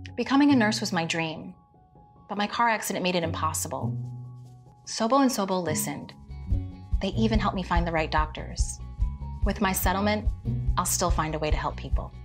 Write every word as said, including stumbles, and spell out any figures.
Becoming a nurse was my dream, but my car accident made it impossible. Sobo and Sobo listened. They even helped me find the right doctors. With my settlement, I'll still find a way to help people.